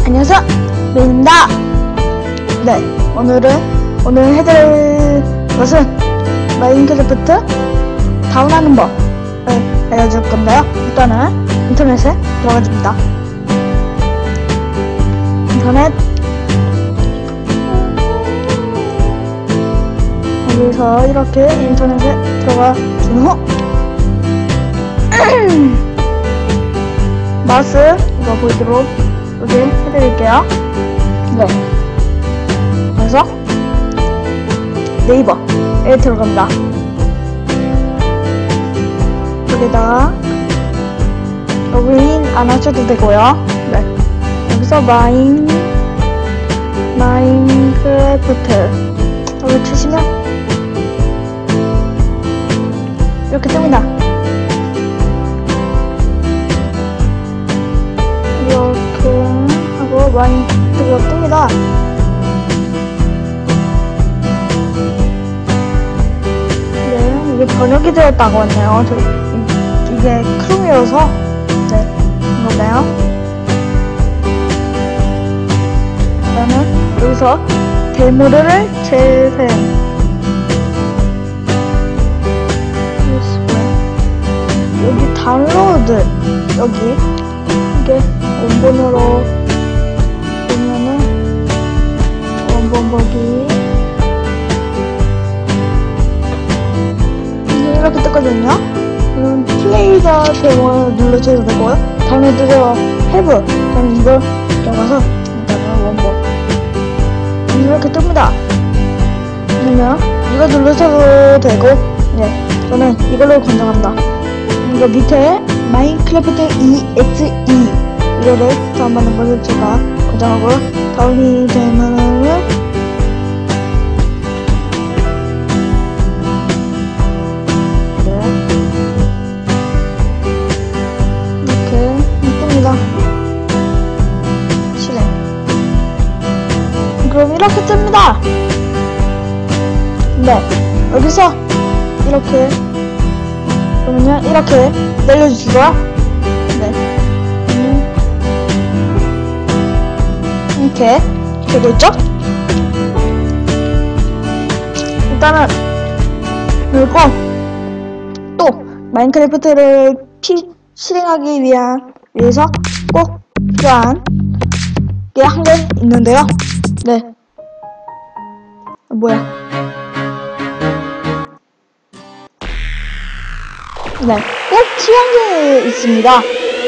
안녕하세요, 메인입니다. 네, 오늘 해드릴 것은 마인크래프트 다운하는 법을 알려줄 건데요. 일단은 인터넷에 들어가줍니다. 인터넷 여기서 이렇게 인터넷에 들어가 준 후 마우스 이거 보이도록 여기 해드릴게요. 네, 그래서 네이버에 들어갑니다. 여기다가 로그인 안 하셔도 되고요. 네, 여기서 마인크래프트 여기 치시면 이렇게 뜹니다. 이렇게 하고 마인크래프트가 뜹니다. 네, 이게 번역이 되었다고 하네요. 이게 크롬이어서 네, 이거네요. 그다음에 여기서 데모를 재생 여기 다운로드 여기 이게 원본으로 보면은 원본 보기 이렇게 뜨거든요. 그럼 플레이가 데모 눌러줘도 되고요. 다운로드가 해브 저는 이걸 들어가서 일단은 원본 이렇게 뜹니다. 그러면 이거 눌러줘도 되고 네, 저는 이걸로 권장합니다. 이거 밑에 마인크래프트 EXE 이거를 다운받는 것을 제가 권장하고 다운이 되면은 이렇게 뜹니다. 실행. 그럼 이렇게 뜹니다. 네, 여기서 이렇게 그러면 이렇게 내려주시고요. 네, 이렇게 되고 있죠? 일단은 그리고 또 마인크래프트를 실행하기 위해서 꼭 필요한 게 한 개 있는데요. 네, 뭐야? 네, 꼭 필요한 게 있습니다.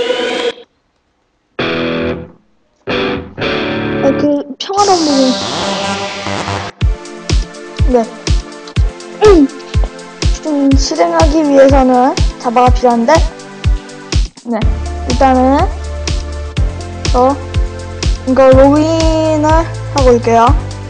그 평화로운 부분. 네, 좀 실행하기 위해서는 자바가 필요한데, 네, 일단은 이거 로그인을 하고 올게요.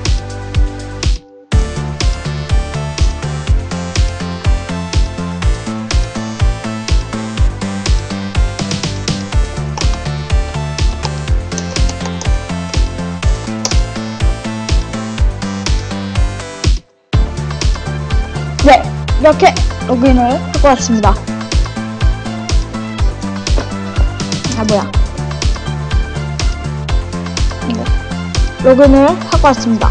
네, 이렇게 로그인을 하고 왔습니다. 뭐야? 네, 로그인을 하고 왔습니다.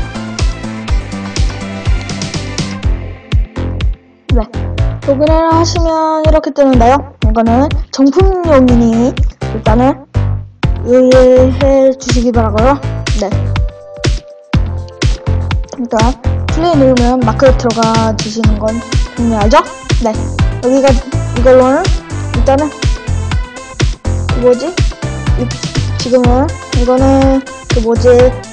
네, 로그인을 하시면 이렇게 뜨는데요. 이거는 정품용이니 일단은 유의해 주시기 바라고요. 네, 일단 플레이 누르면 마크 들어가 주시는 건 분명히 알죠? 네, 여기가 이걸로는 일단은 뭐지? 지금은 이거는 그 뭐지?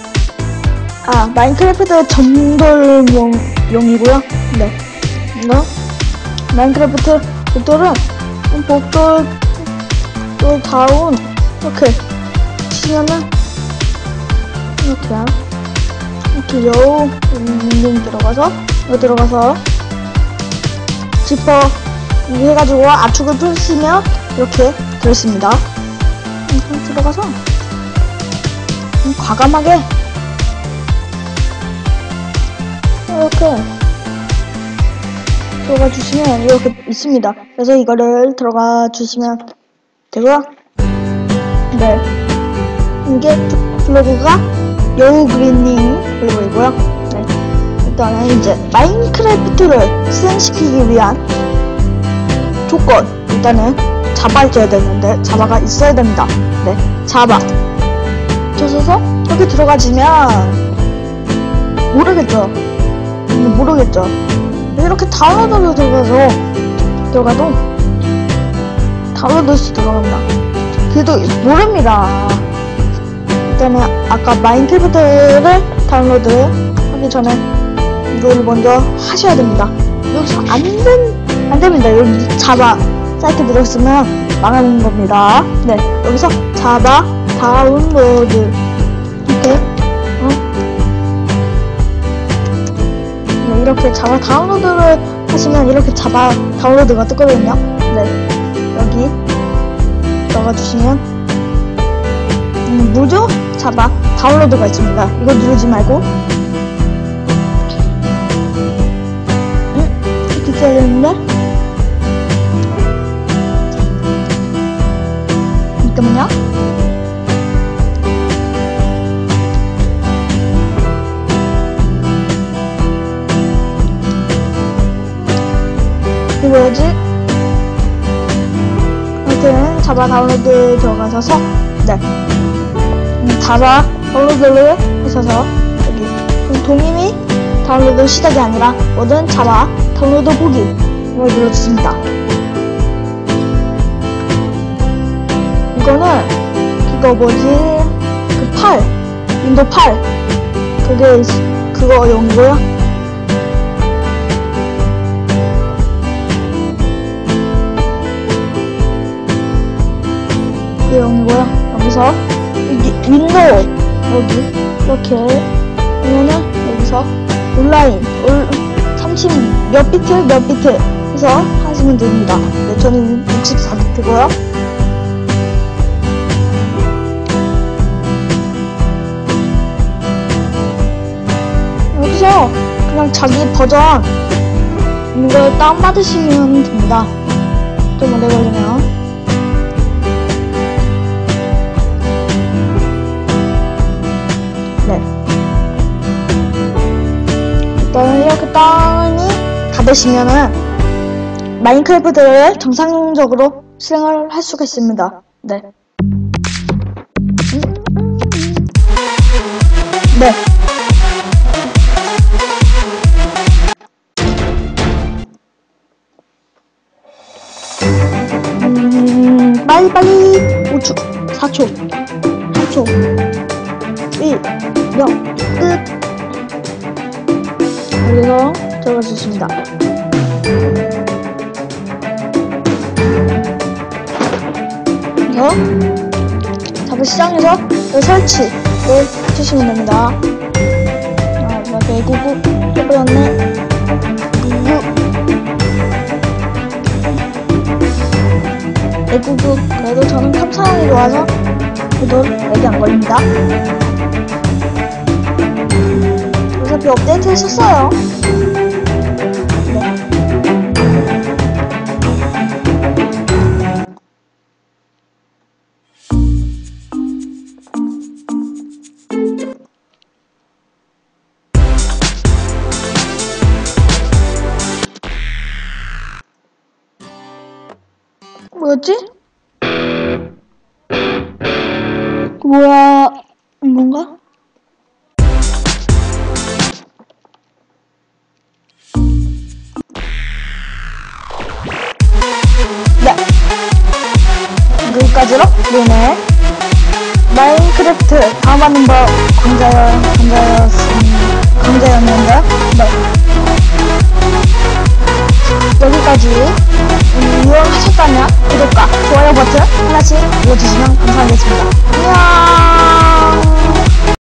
마인크래프트 점돌용이고요. 네, 이거 마인크래프트 복돌은 복돌 또 다운 이렇게 치면은 이렇게요. 이렇게요. 링 들어가서 이거 들어가서 지퍼 해가지고 압축을 푸시면 이렇게 들어있습니다. 들어가서 과감하게 이렇게 들어가 주시면 이렇게 있습니다. 그래서 이거를 들어가 주시면 되고요. 네, 이게 블로그가 여우그리닝 블로그이고요. 네. 일단은 이제 마인크래프트를 실행시키기 위한 조건, 일단은 자바 있어야 되는데 자바가 있어야 됩니다. 네, 자바 쳐서 여기 들어가지면 모르겠죠. 이렇게 다운로드로 들어가도 다운로드시 들어갑니다. 그래도 모릅니다. 일단은 아까 마인크래프트를 다운로드 하기 전에 이걸 먼저 하셔야 됩니다. 여기서 안 됩니다. 여기 자바 사이트 들어있으면 망하는 겁니다. 네, 여기서 자바 다운로드 이렇게 네, 이렇게 자바 다운로드를 하시면 이렇게 자바 다운로드가 뜨거든요. 네, 여기 넣어주시면 무료 자바 다운로드가 있습니다. 이거 누르지 말고 이렇게 써야 되는데 잠깐만요. 이거 뭐지? 아무튼 자바 다운로드 들어가셔서 네, 자바 다운로드를 하셔서 여기 동의미 다운로드 시작이 아니라 모든 자바 다운로드 보기 이걸 눌러주십니다. 이거는 그거 뭐지? 그 8 윈도우 8 그거용이고요. 여기서 윈도우 여기 이렇게 하면은 여기서 온라인 30 몇 비트 해서 하시면 됩니다. 네, 저는 64비트고요. 여기서 그냥 자기 버전 이걸 다운받으시면 됩니다. 좀 오래 걸리네요. 이렇게 다운이 다 되시면은 마인크래프트를 정상적으로 실행을 할 수가 있습니다. 네. 네. 빨리 5초 4초 3초 1 0 끝. 여기서 들어가주십니다. 그래서 자바 시장에서 설치를 해주시면 됩니다. 이렇게 구구 해버렸네. 구구 그래도 저는 탐사형이 좋아서 그래도 렉이 안 걸립니다. 어차피 업데이트 했었어요. 네. 뭐였지? 뭐야, 이건가? 네. 여기까지로 네. 마인크래프트 다운받는 법 강좌였는데요. 네. 여기까지 유용하셨다면 구독과 좋아요 버튼 하나씩 눌러주시면 감사하겠습니다. 안녕.